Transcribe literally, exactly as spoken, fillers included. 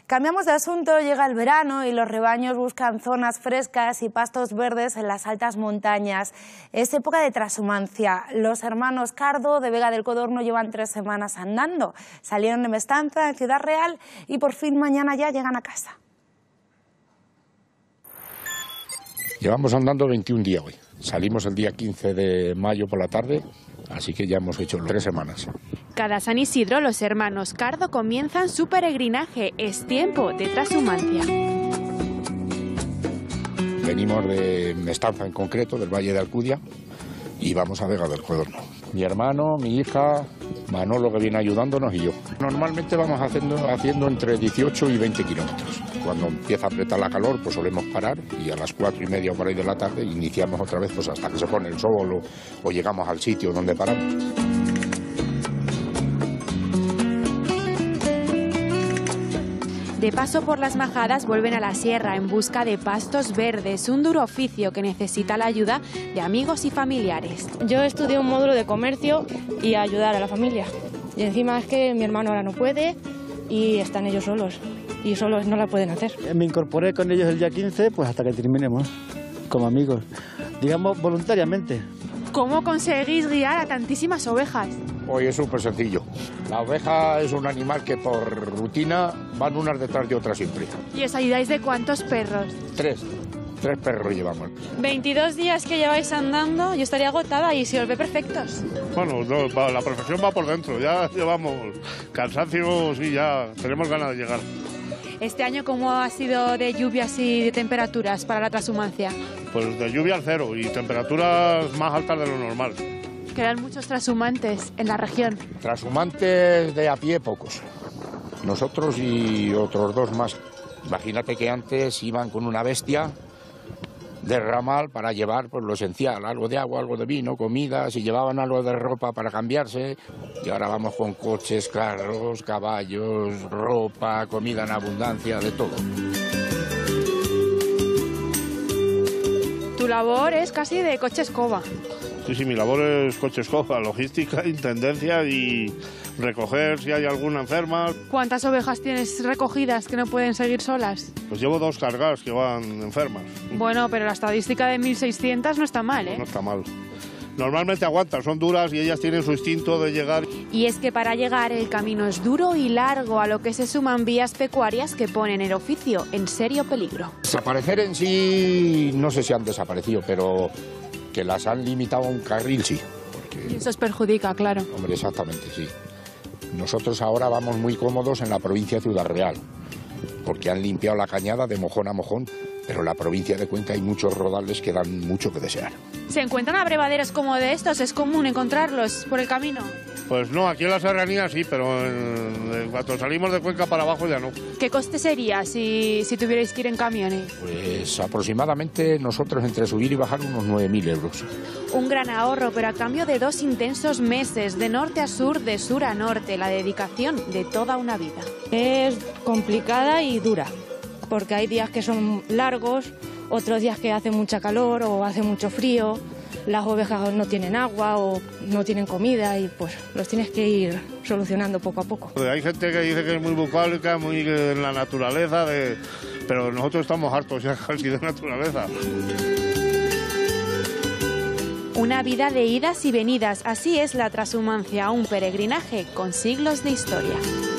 Cambiamos de asunto, llega el verano y los rebaños buscan zonas frescas y pastos verdes en las altas montañas. Es época de trashumancia. Los hermanos Cardo de Vega del Codorno llevan tres semanas andando. Salieron de Mestanza, en Ciudad Real, y por fin mañana ya llegan a casa. Llevamos andando veintiún días hoy. Salimos el día quince de mayo por la tarde, así que ya hemos hecho tres semanas. Cada San Isidro los hermanos Cardo comienzan su peregrinaje. Es tiempo de trashumancia. Venimos de Mestanza en concreto, del Valle de Alcudia, y vamos a Vega del Codorno. Mi hermano, mi hija, Manolo, que viene ayudándonos, y yo. Normalmente vamos haciendo, haciendo entre dieciocho y veinte kilómetros. Cuando empieza a apretar la calor, pues solemos parar, y a las cuatro y media o por ahí de la tarde iniciamos otra vez, pues hasta que se pone el sol o, o llegamos al sitio donde paramos. De paso por las majadas vuelven a la sierra en busca de pastos verdes, un duro oficio que necesita la ayuda de amigos y familiares. Yo estudié un módulo de comercio y ayudar a la familia. Y encima es que mi hermano ahora no puede y están ellos solos. Y solos no la pueden hacer. Me incorporé con ellos el día quince, pues hasta que terminemos, como amigos. Digamos, voluntariamente. ¿Cómo conseguís guiar a tantísimas ovejas? Hoy es súper sencillo. La oveja es un animal que por rutina van unas detrás de otras siempre. ¿Y os ayudáis de cuántos perros? Tres. Tres perros llevamos. veintidós días que lleváis andando, yo estaría agotada y se os ve perfectos. Bueno, no, va, la profesión va por dentro. Ya llevamos cansancios y ya tenemos ganas de llegar. ¿Este año cómo ha sido de lluvias y de temperaturas para la trashumancia? Pues de lluvia al cero y temperaturas más altas de lo normal. Quedan muchos trashumantes en la región. Trashumantes de a pie, pocos. Nosotros y otros dos más. Imagínate que antes iban con una bestia de ramal para llevar pues, lo esencial, algo de agua, algo de vino, comida, si llevaban algo de ropa para cambiarse. Y ahora vamos con coches, carros, caballos, ropa, comida en abundancia, de todo. Tu labor es casi de coche escoba. Sí, sí, mi labor es coche escoba, logística, intendencia y recoger si hay alguna enferma. ¿Cuántas ovejas tienes recogidas que no pueden seguir solas? Pues llevo dos cargas que van enfermas. Bueno, pero la estadística de mil seiscientas no está mal, ¿eh? No está mal. Normalmente aguantan, son duras y ellas tienen su instinto de llegar. Y es que para llegar el camino es duro y largo, a lo que se suman vías pecuarias que ponen el oficio en serio peligro. Desaparecer en sí, no sé si han desaparecido, pero que las han limitado a un carril, sí. Porque, y eso os perjudica, claro. Hombre, exactamente, sí. Nosotros ahora vamos muy cómodos en la provincia de Ciudad Real, porque han limpiado la cañada de mojón a mojón, pero en la provincia de Cuenca hay muchos rodales que dan mucho que desear. ¿Se encuentran abrevaderos como de estos? ¿Es común encontrarlos por el camino? Pues no, aquí en la serranía sí, pero en, en cuanto salimos de Cuenca para abajo ya no. ¿Qué coste sería si, si tuvierais que ir en camiones? Pues aproximadamente nosotros entre subir y bajar unos nueve mil euros. Un gran ahorro, pero a cambio de dos intensos meses, de norte a sur, de sur a norte, la dedicación de toda una vida. Es complicada y dura, porque hay días que son largos, otros días que hace mucha calor o hace mucho frío, las ovejas no tienen agua o no tienen comida y pues los tienes que ir solucionando poco a poco. Hay gente que dice que es muy bucólica, muy en la naturaleza, de... pero nosotros estamos hartos ya casi de naturaleza. Una vida de idas y venidas, así es la trashumancia, un peregrinaje con siglos de historia.